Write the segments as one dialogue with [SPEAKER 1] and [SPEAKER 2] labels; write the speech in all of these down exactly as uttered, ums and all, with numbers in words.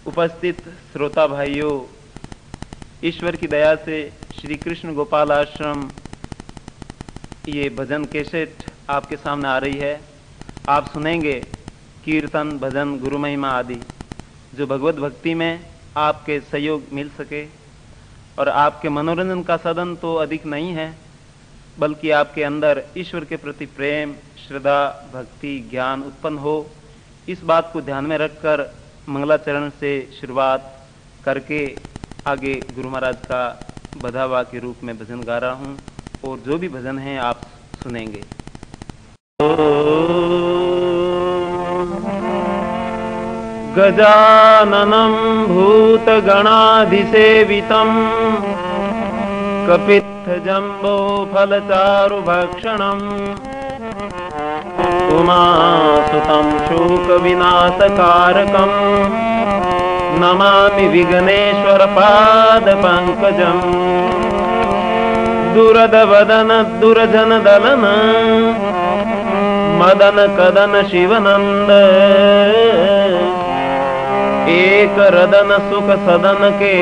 [SPEAKER 1] उपस्थित श्रोता भाइयों, ईश्वर की दया से श्री कृष्ण गोपाल आश्रम ये भजन कैसेट आपके सामने आ रही है। आप सुनेंगे कीर्तन, भजन, गुरु महिमा आदि, जो भगवत भक्ति में आपके सहयोग मिल सके और आपके मनोरंजन का साधन तो अधिक नहीं है, बल्कि आपके अंदर ईश्वर के प्रति प्रेम, श्रद्धा, भक्ति, ज्ञान उत्पन्न हो। इस बात को ध्यान में रखकर मंगलाचरण से शुरुआत करके आगे गुरु महाराज का बधावा के रूप में भजन गा रहा हूँ और जो भी भजन है आप सुनेंगे। गजाननं भूतगणाधिसेवितं कपित्थजम्बो फलचारुभक्षणम् उमासुतं शोकविनाशकारकं नमामि विघ्नेश्वर पादपङ्कजम्। दुरदवदन दुर्जनदलन मदन कदन शिवनंद एक रदन सुख सदन के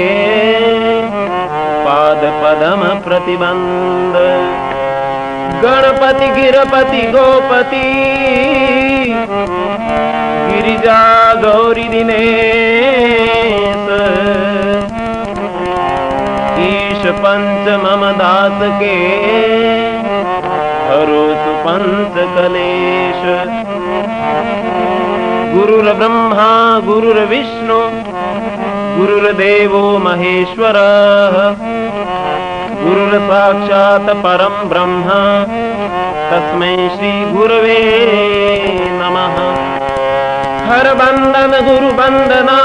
[SPEAKER 1] पाद पदम प्रतिबंध। गणपति गिरपति गोपति गिरिजा गौरी दिनेश ईश पंच मम दास के हरो सुपंच कलेश। गुरुर ब्रह्मा गुरुर विष्णु गुरुर्देवो महेश्वरः गुरुर साक्षात् परम ब्रह्म तस्मै श्री गुरवे नमः। हर बंदन गुरु बंदना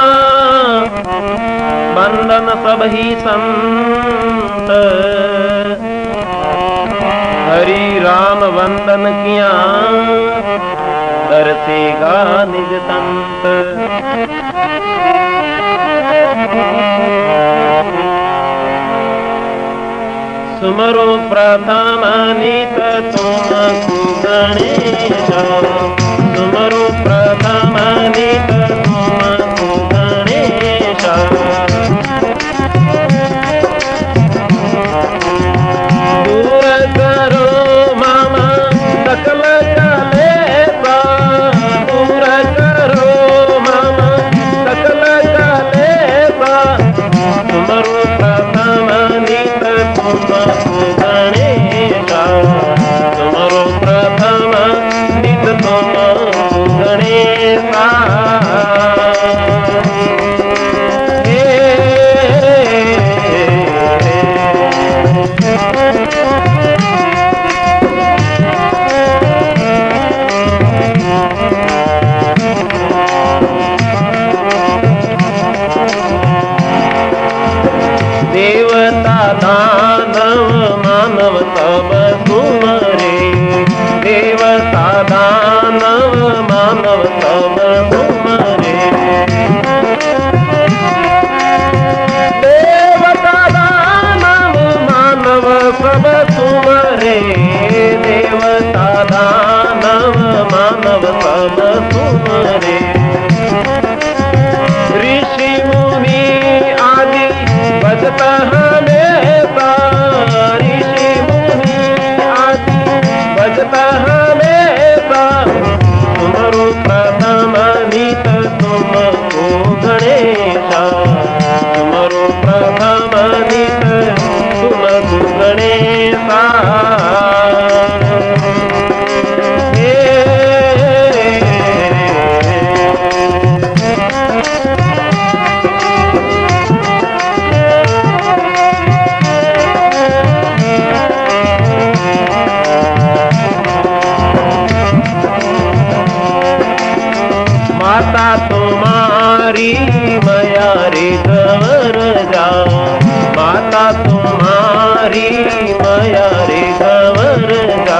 [SPEAKER 1] बंदन सब ही संत हरि राम वंदन किया दर्शेगा निज तंत। सुमरो प्रथम नित तुम गणेश सुमरो प्रथम नित तुम गणेश। दूर करो मम सकल कलेसा दूर करो मम सकल कलेसा। सुमरो प्रथम नित तुम गणेश सुमरो प्रथम नित तुम गणेशा। देवता दानव मानव सब सुमरे देवता दानव मानव सब सुमरे। देवता दानव मानव सब सुमरे देवता दानव मानव सब सुमरे। ऋषि मुनि आदि बजता हमेशा ऋषि मुनि आदि बजता हमेशा। तुमरो प्रथम नित तुमको गणेशा तुमरो प्रथम नित तुमको गणेशा। माता तुम्हारी माया रे गवर जा माता तुम्हारी माया रे गवर जा।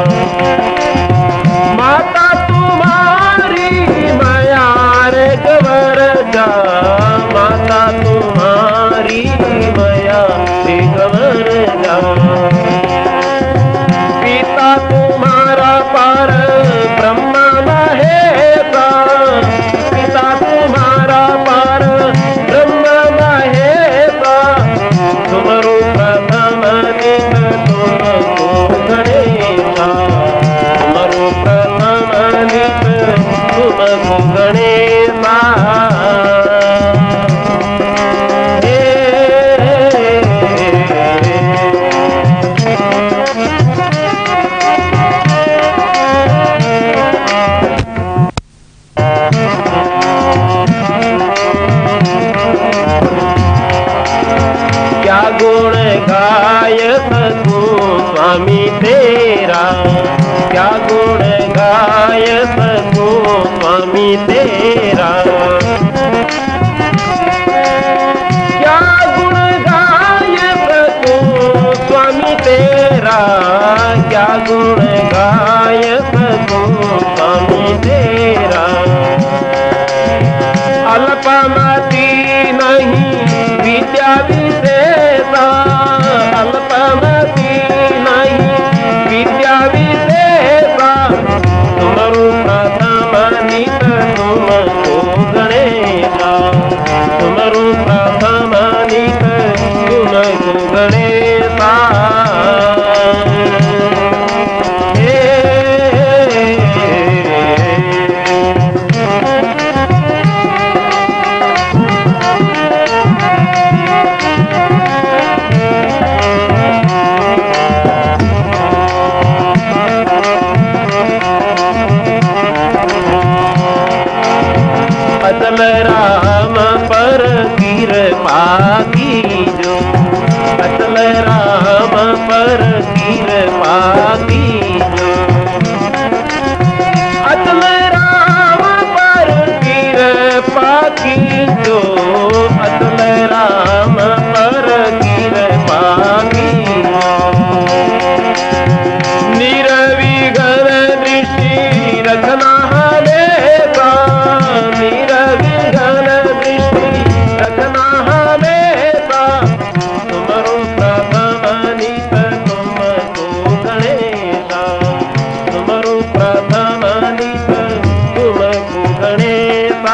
[SPEAKER 1] माता तुम्हारी माया रे गवर जा माता तुम्हारी माया रे गवर जा। पिता तुम्हारा पर ब्रह्मा महेश पिता तुम्हारा पर
[SPEAKER 2] अल्पमति नहीं विद्या विशेषा, अल्पमति नहीं विद्या विशेषा, तुमरु प्रथम नित तुमको गणेशा, तुमरु प्रथम नित तुमको गणेशा। अचल राम पर कृपा कीजो, अचल राम पर कृपा कीजो, अचल राम पर कृपा कीजो, अचल राम पर कृपा कीजो। निरविघ्न दृष्टि रखना हमेशा, निरविघ्न दृष्टि रखना हमेशा, तुमरो प्रथम नित तुमको गणेशा, तुमरो प्रथम नित तुमको गणेशा।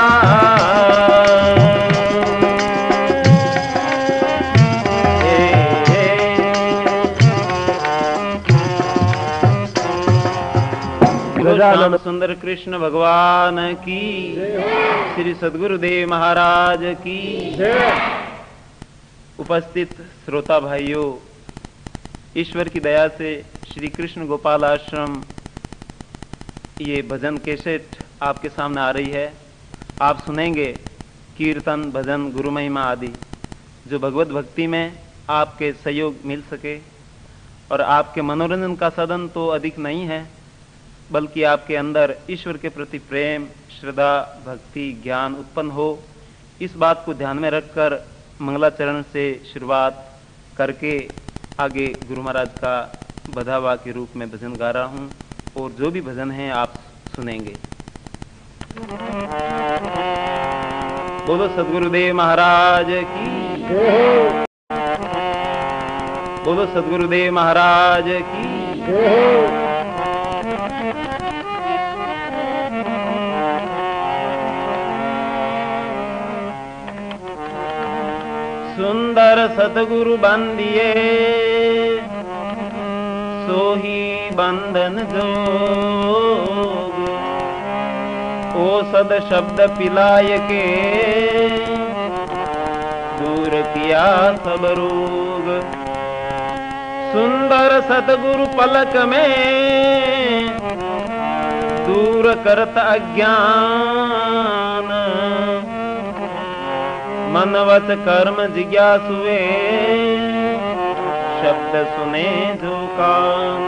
[SPEAKER 1] श्याम सुंदर कृष्ण भगवान की, श्री सद्गुरुदेव महाराज की। उपस्थित श्रोता भाइयों, ईश्वर की दया से श्री कृष्ण गोपाल आश्रम ये भजन कैसेट आपके सामने आ रही है। आप सुनेंगे कीर्तन, भजन, गुरु महिमा आदि, जो भगवत भक्ति में आपके सहयोग मिल सके और आपके मनोरंजन का साधन तो अधिक नहीं है, बल्कि आपके अंदर ईश्वर के प्रति प्रेम, श्रद्धा, भक्ति, ज्ञान उत्पन्न हो। इस बात को ध्यान में रखकर मंगलाचरण से शुरुआत करके आगे गुरु महाराज का बधावा के रूप में भजन गा रहा हूँ, और जो भी भजन है आप सुनेंगे। बोलो सद्गुरुदेव महाराज की, बोलो सद्गुरुदेव महाराज की। सुंदर सतगुरु बंदिए सोही बंधन जोग, औषध शब्द पिलाय के दूर किया सब रोग। सुंदर सतगुरु पलक में दूर करत अज्ञान, मन वच कर्म जिज्ञासुए शब्द सुने जो कान।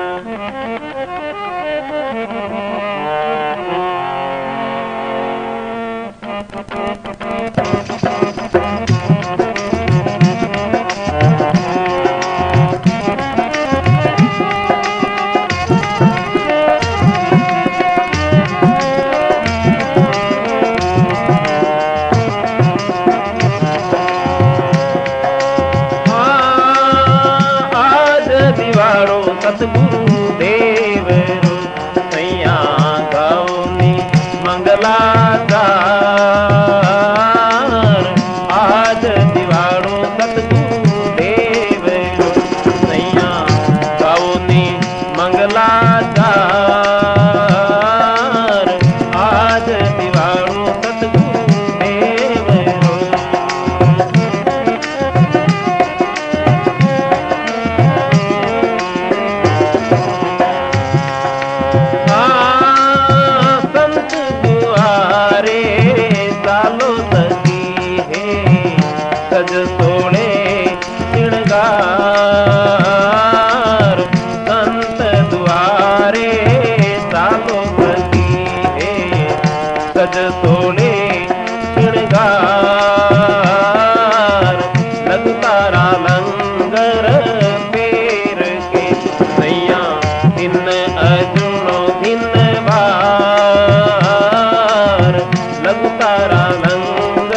[SPEAKER 1] सतगुरु देव सैया गौनी मंगलाचार, आज दिवाड़ो सतगुरु देव सैया गौनी मंगलाचार, आज दिवाड़ो सतगुरु देव। सज सोने श्रृंगार, संत द्वारे सालो बसी है, सज सोने श्रृंगार, लगतारा लंगर पेर के सैया दिन अर्जुनो दिन बार, लगतारा लंगर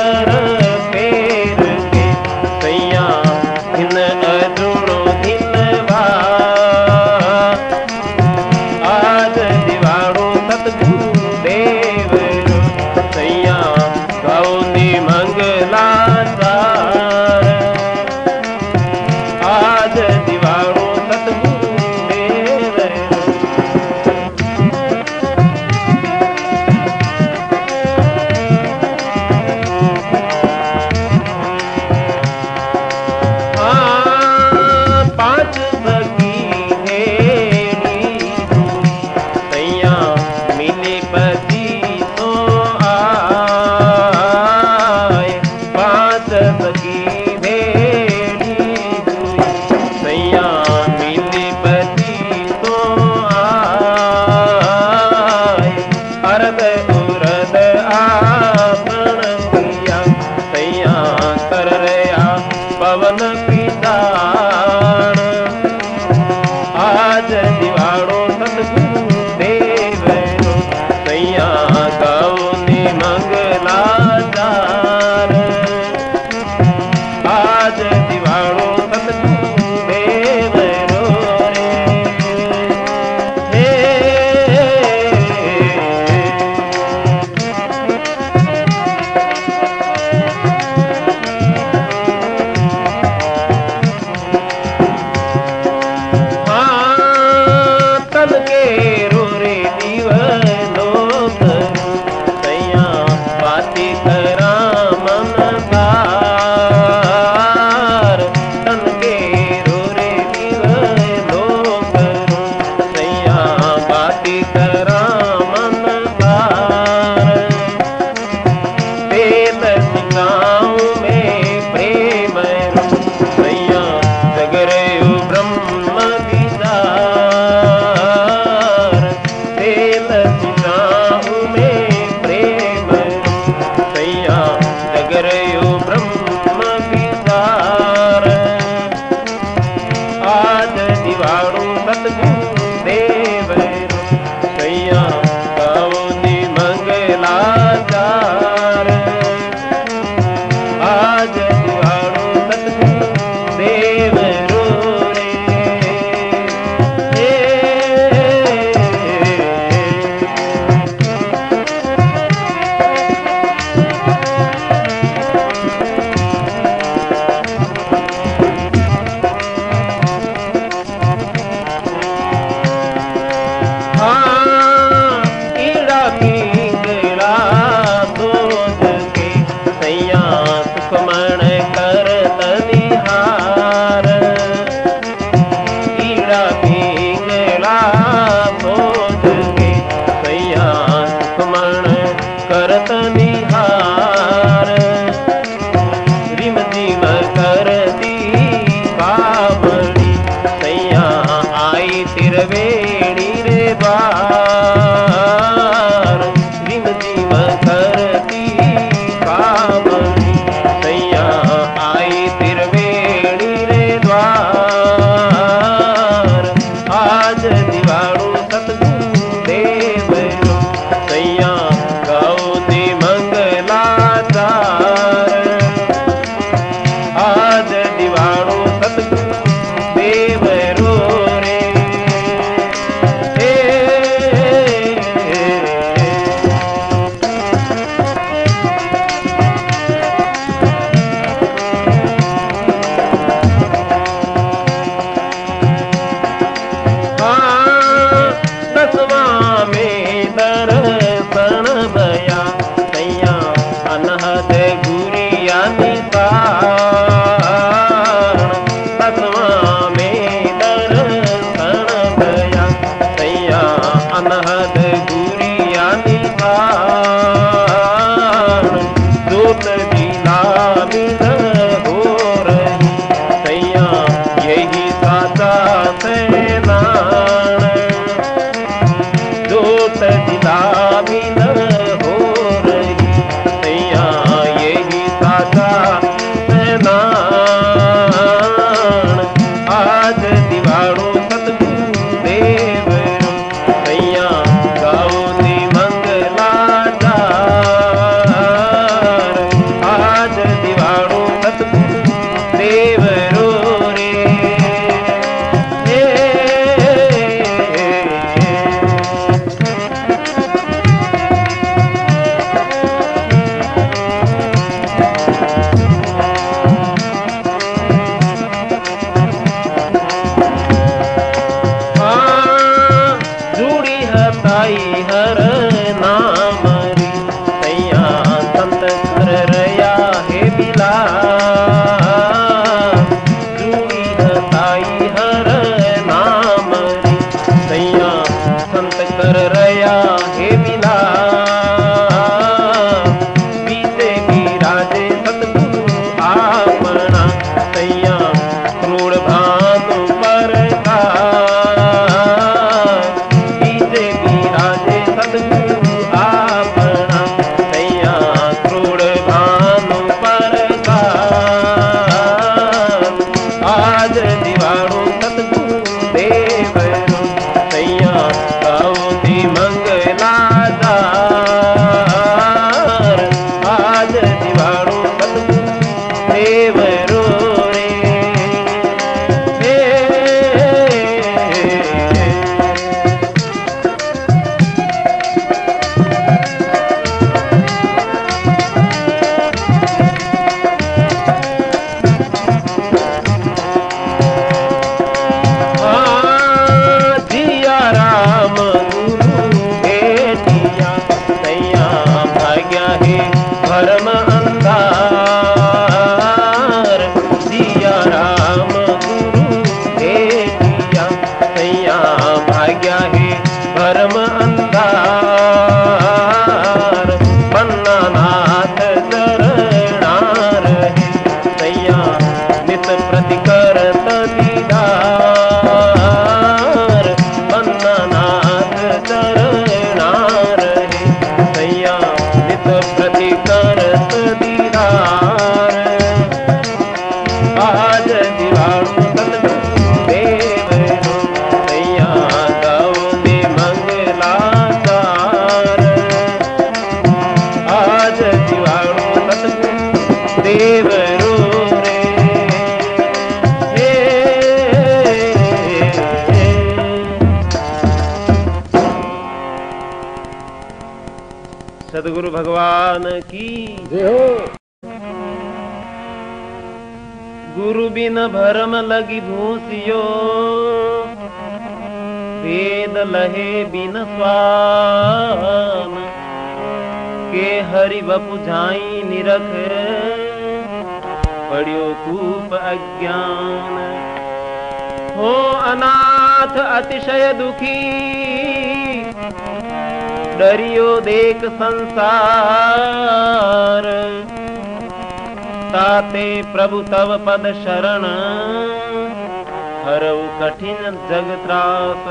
[SPEAKER 2] आज दिवाणो सतगुरु देव रो रे। दसवां में दर्शन भया सैया अनहद गुरिया निसार। दसवां में दर्शन भया सैया अनहद गुरिया निसार। दूत जिला मिल हो रही सैया यही साचा सेनान। दूत जिला मिल हो रही सैया यही साचा सेनान। आज दिवाणो सतगुरु देव रो सैया गाओ दी मंगलाचार। आज दिवाणो सतगुरु देव रो रे। जुड़ी हताई हर नाम री सैया संत कर रया है बिला। जुड़ी हताई हर नाम री सैया संत कर रया है बिला। बीते विराजे सतगुरु आपना सैया क्रूर भानु पर का। सतगुरु आपना सैया क्रूर भानु पर का। आज दिवाणो सतगुरु देव रो सैया गाओ दी मंगलाचार। आज दिवाणो सतगुरु देव रो रे। राम गुरु बेटिया सैया भाग्या है भरम अंधार। जिया राम गुरु बेटिया सैया भाग्या है भरम अंधार। पन्ना नाथ चरणार है सैया नित प्रति करत दीदार। नाथ चरणार है सैया नित प्रति करत दीदार। आज दिवाणो सतगुरु देव रो सैया गाओ दे मंगलाचार। आज दिवाणो सतगुरु देव रो रे। सदगुरु भगवान की जय हो। गुरु बिन भरम लगी भूसियो वेद लहे बिन स्वान। के हरि बपु जाई निरख पड़ियो कूप अज्ञान। हो अनाथ अतिशय दुखी डरियो देख संसार। ताते प्रभु तव पद शरण हरऊ कठिन जग त्रास।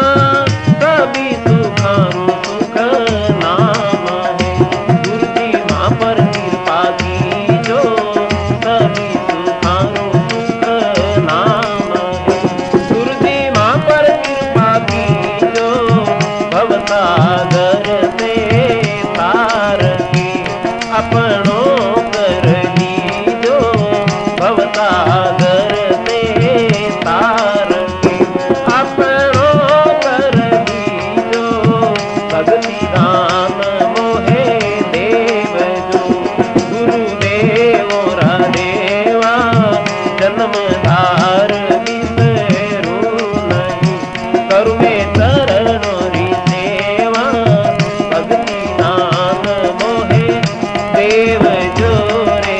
[SPEAKER 1] सभी सुखारू सुख नाम है, गुरु जी माँ पर कृपा की जो सभी सुखारू सुख नाम है, गुरु जी माँ पर कृपा की जो भवसागर से तार के अपनों कर ली जो भवसागर से तार के अपनों कर ली जो भक्ति दान मोहे देव जो गुरुदेव रादेवा जन्म धार बिसरू नहीं, करु में चरणों री सेवा भक्ति दान मोहे देव जो रे।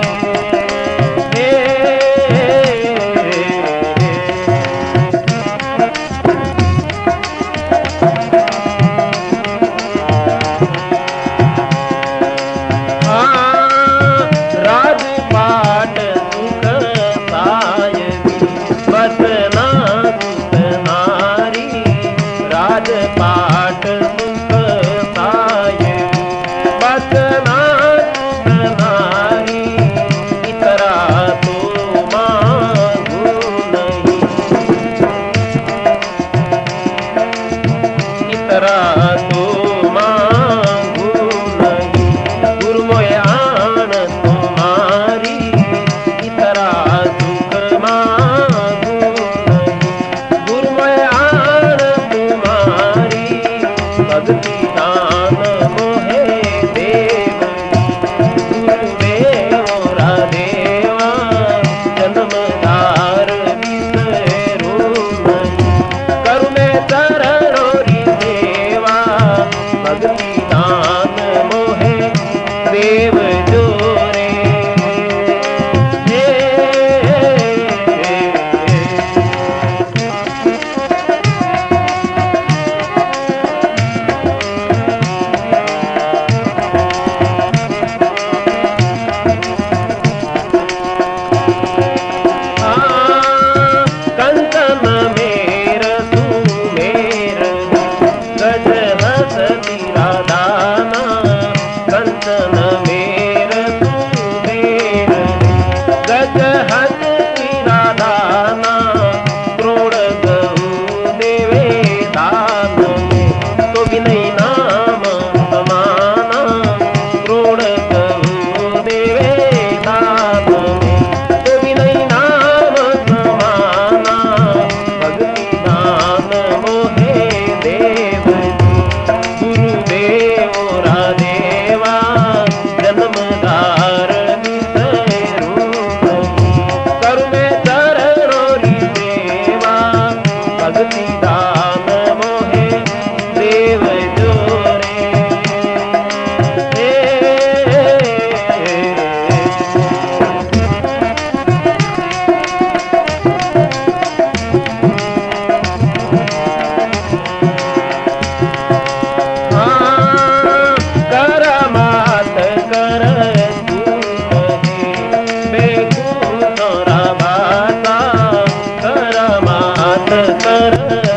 [SPEAKER 1] राजपाट सुख सायगी बसना सुख नारी, राजपाट सुख सायगी बसना सुख नारी, इतरा तो मांगू नहीं, इतरा तो मांगू नहीं, गुरु मोय आन तुम्हारी, इतरा सुख मांगू नहीं, गुरु मोय आन तुम्हारी, भक्ति दान मोहे देव गुरुदेव रादेवा जन्म धार बिसरू नहीं, करु में चरणों री सेवा भक्ति दान मोहे देव जो रे। कंचन मेर सुमेर गज हस तीरा दाना, कंचन मेर सुमेर गज हस तीरा दाना, क्रोड़ गहू देवे दान में तो विनय नाम समाना, क्रोड़ गहू देवे दान में तो विनय नाम समाना, भक्ति दान मोहे देव गुरुदेव रादेवा जन्म धार बिसरू नहीं, करु में चरणों री सेवा भक्ति दान मोहे देव जो रे। करमात कर बेकू तोरा भाषा, करमात कर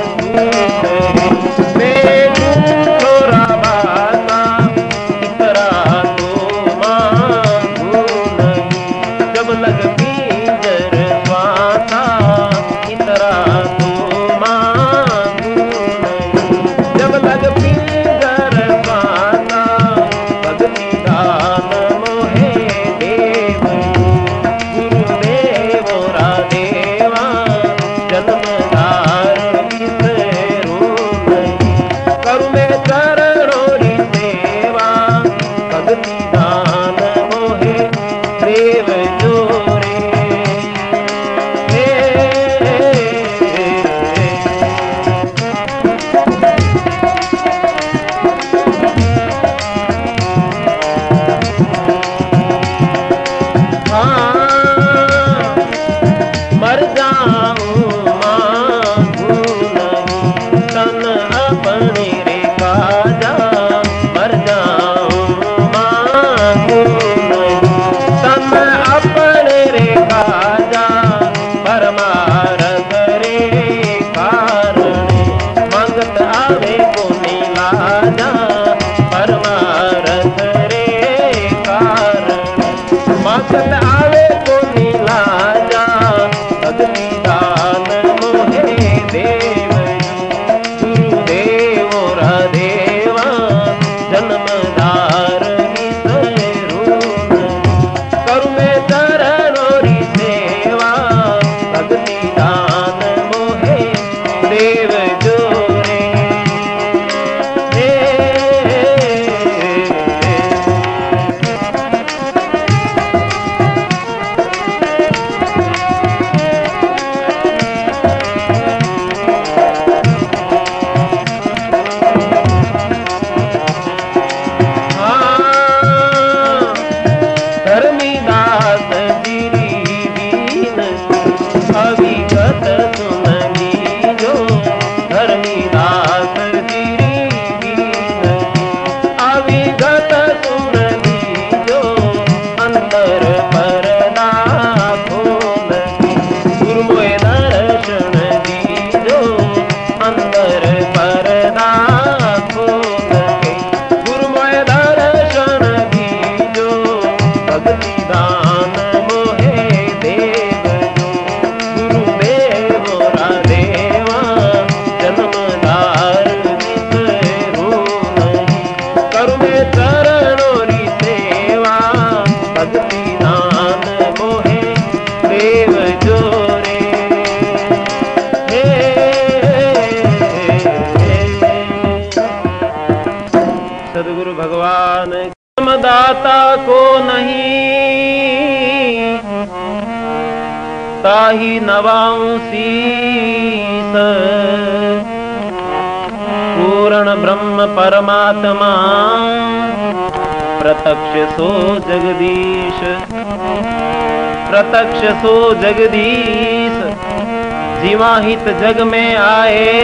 [SPEAKER 1] बेकू तोरा भाषा, इतरा तो मांगू नहीं, जब लग पिंजर स्वासा, इतरा तो मांगू नहीं, जब लग पिंजर स्वासा, भक्ति दान मोहे देव गुरुदेव रादेवा जन्म धार बिसरू नहीं, करु में चरणों री सेवा भक्ति दान मोहे देव जो रे। मर जाऊं मांगू नहीं, तन अपने रे काजा, मर जाऊं मांगू नहीं, तन अपने रे काजा, परमारथ रे कारण आवे कोनी लाजा परमारथ रे कारण माखत आवे कोनी लाजा भक्ति दान मोहे देव गुरुदेव राधेवा जन्मदार करू में चरणोरी सेवा भक्ति दान मोहे देव जोरे अविगत सुनली जो धर्मीदास गिरी दीन अविगत सुनली जो अंतर परदा खोल गुरु मोए दर्शन दीजो अंतर परदा खोल गुरु मोए दर्शन दीजो भक्ति दान मोहे देव चरणोरी सेवा भक्ति दान मोहे देव जोरे हे, सदगुरु भगवान दाता को नहीं ताही नवाऊं शीस पूर्ण ब्रह्म परमात्मा प्रत्यक्ष सो जगदीश प्रत्यक्ष सो जगदीश जीवाहित जग में आए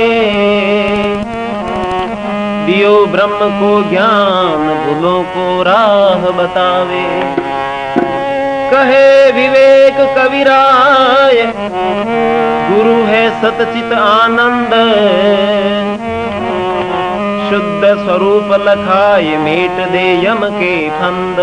[SPEAKER 1] दियो ब्रह्म को ज्ञान भूलों को राह बतावे कहे विवेक कविराय गुरु है सतचित आनंद शुद्ध स्वरूप लखाए मेट दे यम के फंद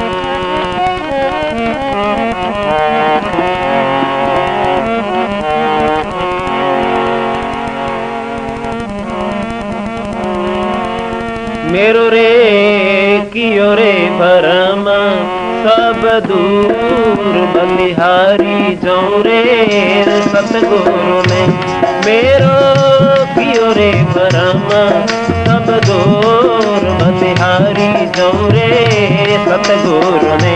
[SPEAKER 1] मेरो रे कियो रे भरम सब दूर बलिहारी जाऊं रे सतगुरु ने मेरो कियो रे भरम सब दूर बलिहारी जाऊं रे सतगुरु ने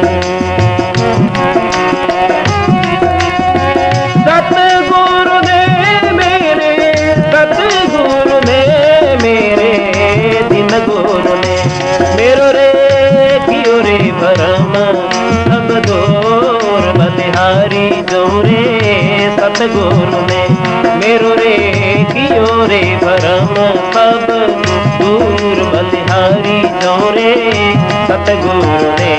[SPEAKER 1] सतगुरु ने मेरे सतगुरु ने मेरे दिन गुरु ने मेरो रे कियो रे भरम सब दूर बलिहारी जाऊं रे सतगुरु ने मेरो रे कियो रे भरम सब दूर बलिहारी जाऊं रे सतगुरु ने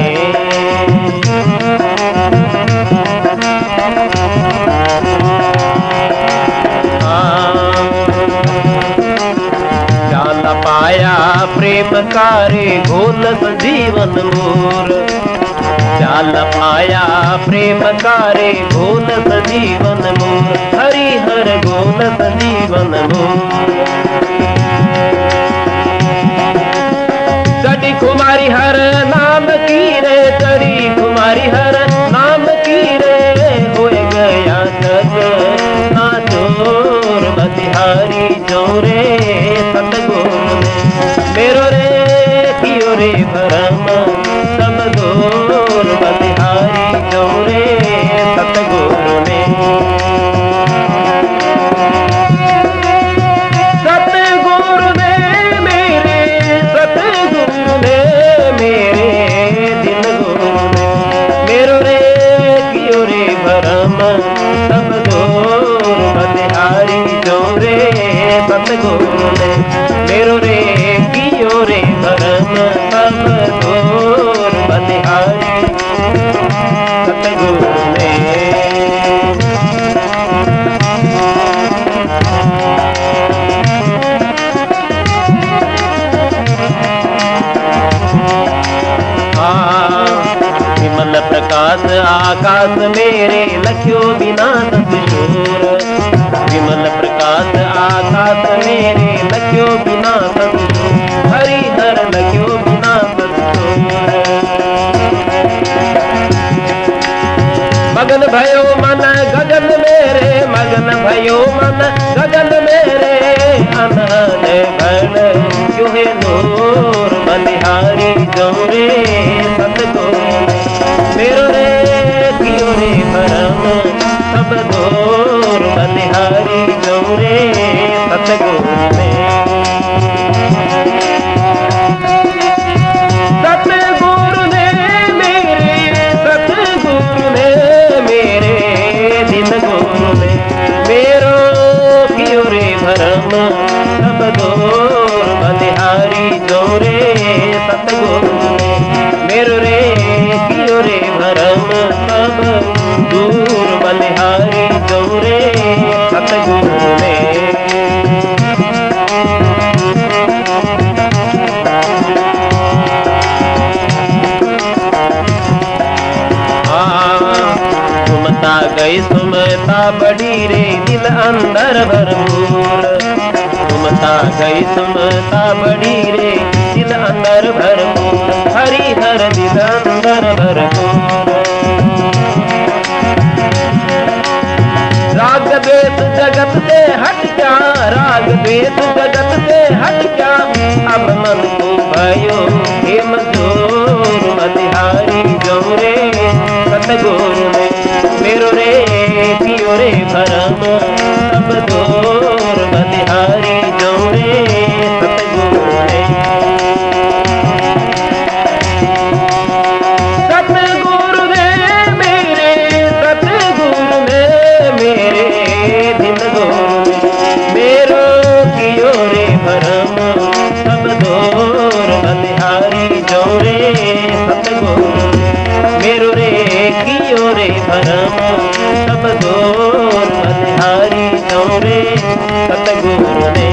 [SPEAKER 1] जान पाया प्रेम कारे घोलस जीवन मोर जाल पाया प्रेम कारे घोलस जीवन मोर हरि हर घोलस जीवन मोर चढ़ी कुमारी हर नाम की रे चढ़ी कुमारी हर नाम की रे हो गया जग ना चोर बलिहारी जोरे सतगुरु ने मेरो रे कियो रे भरम सब दूर बलिहारी जोरे सतगुरु ने सतगुरु ने मेरे सतगुरु ने मेरे दिन गुरु ने मेरो रे कियो रे भरम सब दूर बलिहारी जोरे सतगुरु ने मेरो रे कियो रे भरम सब दूर बलिहारी सतगुरु ने
[SPEAKER 2] मेरे लग्यो बिना संतो, हरि हर लग्यो बिना संतो। मगन भयो मन गगन मेरे, मगन भयो मन गगन मेरे, अनहद भल क्यों नूर बलिहारी जौरे सतगुरु मेरो रे कियो रे भरम सब दूर बलिहारी जौरे सतगुरु में। सतगुरु ने मेरे, सतगुरु ने मेरे, दिन गुरु ने मेरो कियो रे भरम सब दूर बलिहारी जौरे सतगुरु ने मेरो रे कियो रे भरम सब दूर बलिहारी जौरे सतगुरु ने। सुमता गई सुमता बड़ी रे दिल अंदर भरपूर, सुमता गई सुमता बड़ी रे दिल अंदर भरपूर, हरि हर दिल अंदर भरपूर। राग द्वेष जगत से हट क्या, राग द्वेष जगत से हट क्या, अब मन को भयो हे मजूर बलिहारी जौरे सतगुरु ने मेरो रे कियो रे भरम सब दूर बलिहारी जौरे सतगुरु ने। सतगुरु ने मेरे, सतगुरु ने मेरे, दिन गुरु मेरो कियो रे भरम सब दूर बलिहारी जौरे सतगुरु मेरो रे कियो रे भरम सब दूर बलिहारी जौरे सतगुरु ने।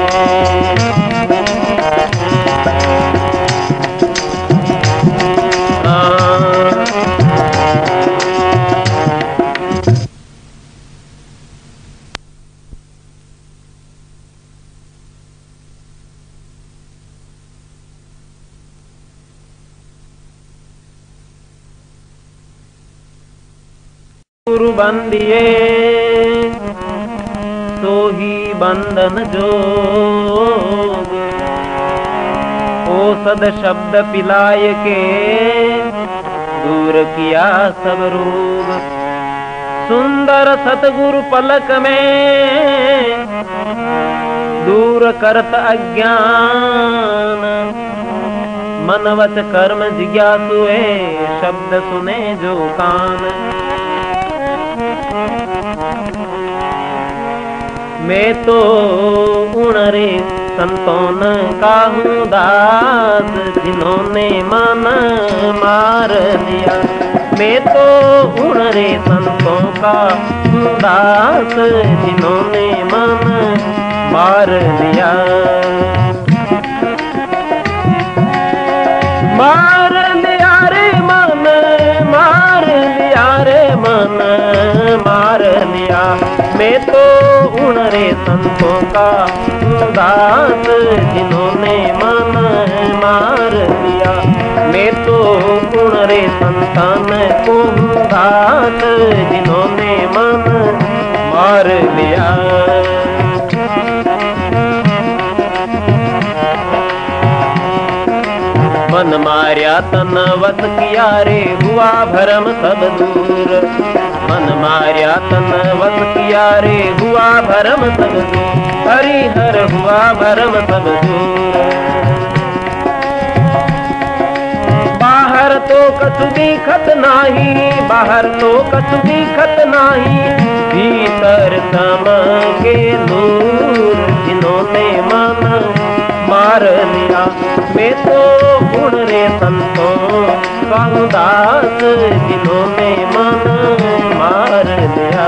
[SPEAKER 2] गुरु बंदिए सो ही बंधन जोग, औषध शब्द पिलाय के दूर किया सब रोग। सुंदर सतगुरु पलक में दूर करत अज्ञान, मन वच कर्म जिज्ञासु शब्द सुने जो कान। मैं तो उणरे संतों काहूँ दास, जिन्होंने मन मार लिया। मैं तो उणरे संतों का दास, जिन्होंने मन मार लिया। मार लिया रे मन, मार लिया रे मन, मार लिया। मैं तो उणरे संतों का दास, जिन्होंने मन मार लिया। मैं तो उणरे संतान को दास, जिन्होंने मन मार लिया। मन मार्या तन वत किया रे हुआ भरम सब दूर। मन मार्या तन वत किया रे हुआ भरम सब दूर। हरि हर हुआ भरम सब दूर। बाहर तो कछु दिखत नाही, बाहर तो कछु दिखत नाही, भीतर सम के नूर, जिन्होंने मन मार लिया। मैं तो उणरे संतों का दास, जिन्होंने मन मार लिया।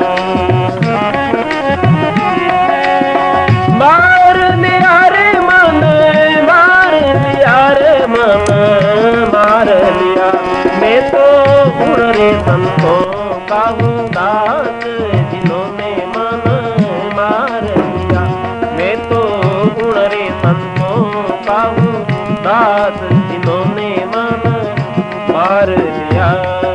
[SPEAKER 2] मार लिया रे मन, मार लिया रे मन, मार लिया। मैं तो उणरे संतों का दास, जिन्होंने मन मार लिया। मैं तो उदास जिन्होंने मन मार लिया।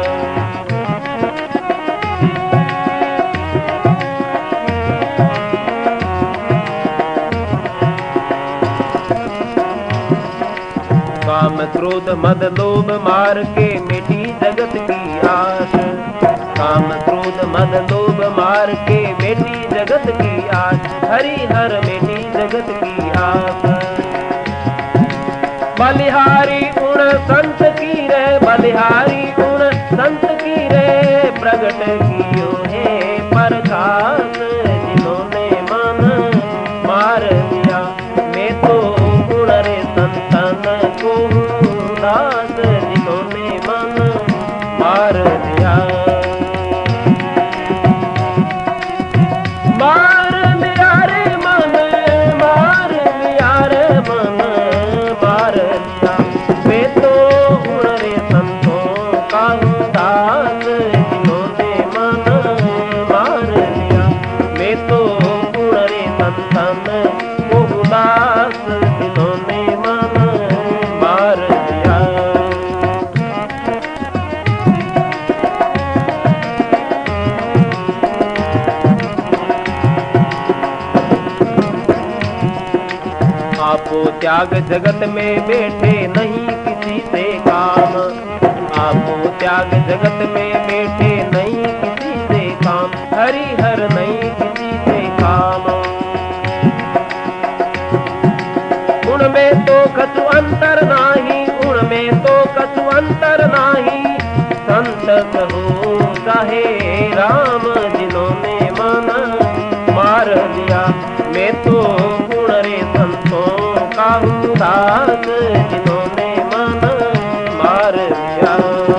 [SPEAKER 2] काम क्रोध मद लोभ मार के मिटी जगत की आस। काम क्रोध मद लोभ मार के मिटी जगत की आस। हरि हर मिटी जगत की आस। बलिहारी उण संत की रे, बलिहारी उण संत की रे, प्रगट कियो है प्रकाश जिन्होंने मन मार लिया। मैं तो गुण रे संतन को दास जिन्होंने मन मार लिया। मार लिया रे मन, मार लिया रे मन, मार लिया। मैं तो गुण रे संतों का दास जिन्होंने मन मार लिया। मैं तो गुण रे संतन को दास जिन्होंने मन मार लिया। आपो त्याग जगत में बैठे नहीं किसी से काम। आपो त्याग जगत में बैठे नहीं किसी से काम। हरि हर नहीं किसी से काम। उनमें तो कछु अंतर नाही, उनमें तो कछु अंतर नाही। संत कहो चाहे राम जिन्होंने मन मार लिया। मैं तो गुण रे संतों का दास जिन्होंने मन मार लिया।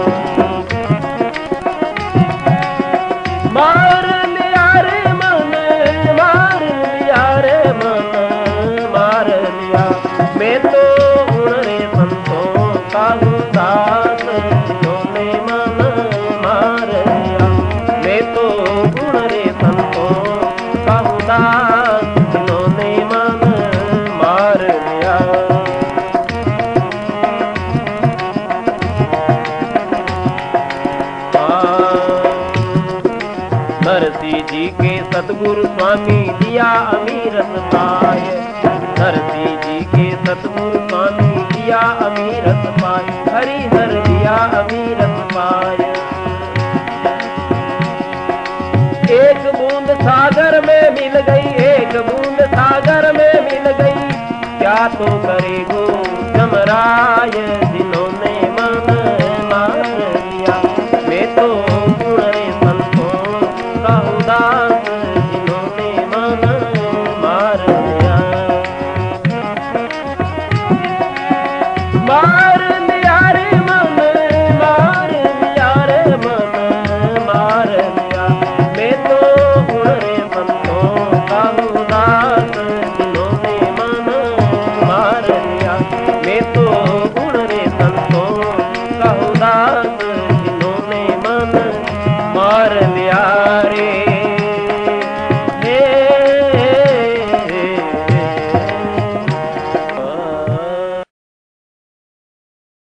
[SPEAKER 2] मार लिया रे मन, मार लिया रे मन, मार लिया। मैं तो गुण रे संतों का दास जिन्होंने मन मार लिया। मैं तो गुण रे संतों का दास जिन्होंने मन मार लिया। नरसी जी के सतगुरु स्वामी दिया अमीरत पाए। नरसी जी के सतगुरु स्वामी दिया अमीरत पाए। हरि हर दिया अमीरत पाए। एक बूंद सागर में मिल गई, एक बूंद सागर में मिल गई। क्या तो करेगो जमराय जिन्होंने मन मार लिया। मैं तो गुण रे संतों का दास जिन्होंने मन मार लिया। मार लिया रे मन, मार लिया रे मन, मार लिया। मैं तो गुण रे संतों का दास जिन्होंने मन मार लिया।